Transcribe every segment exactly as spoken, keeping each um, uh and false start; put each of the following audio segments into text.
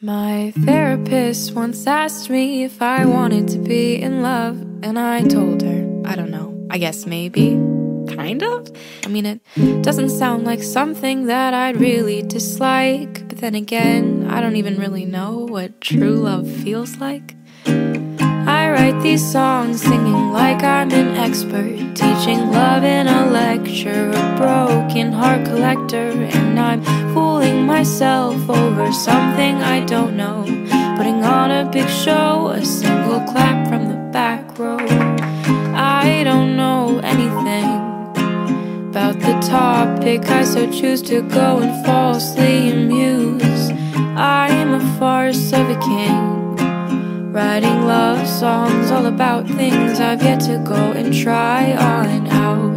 My therapist once asked me if I wanted to be in love, and I told her, I don't know, I guess maybe, kind of? I mean, it doesn't sound like something that I'd really dislike, but then again, I don't even really know what true love feels like. I write these songs singing like I'm an expert, teaching love in a lecture, a broken heart collector, and I'm fooling myself over something I don't know, putting on a big show, a single clap from the back row. I don't know anything about the topic, I so choose to go and falsely muse. I am a farce of a king, writing love songs all about things I've yet to go and try on out.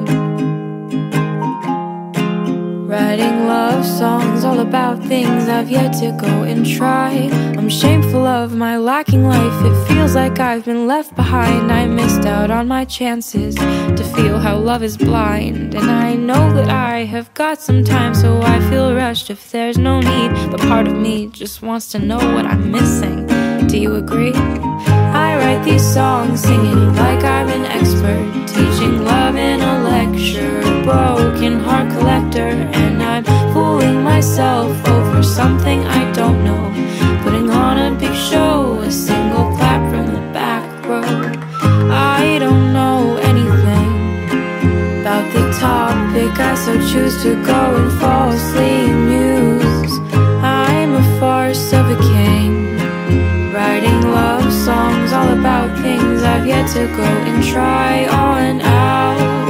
Writing love songs all about things I've yet to go and try. I'm shameful of my lacking life, it feels like I've been left behind. I missed out on my chances to feel how love is blind, and I know that I have got some time, so I feel rushed if there's no need. But part of me just wants to know what I'm missing. Do you agree? I write these songs singing like I'm an expert, teaching love in a lecture, a broken heart collector, and I'm fooling myself over something I don't know, putting on a big show, a single clap from the back row. I don't know anything about the topic, I so choose to go and falsely muse. I'm a farce of a king, writing love songs all about things I've yet to go and try on out.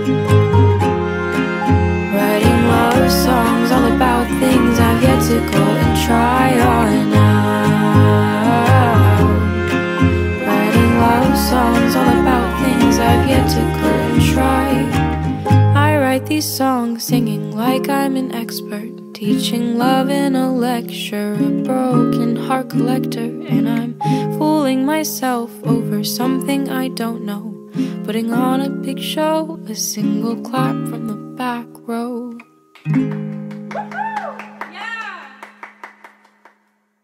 Writing love songs all about things I've yet to go and try on out. Writing love songs all about things I've yet to go and try. I write these songs singing like I'm an expert, teaching love in a lecture, a broken heart collector, and I'm fooling myself over something I don't know, putting on a big show, a single clap from the back row.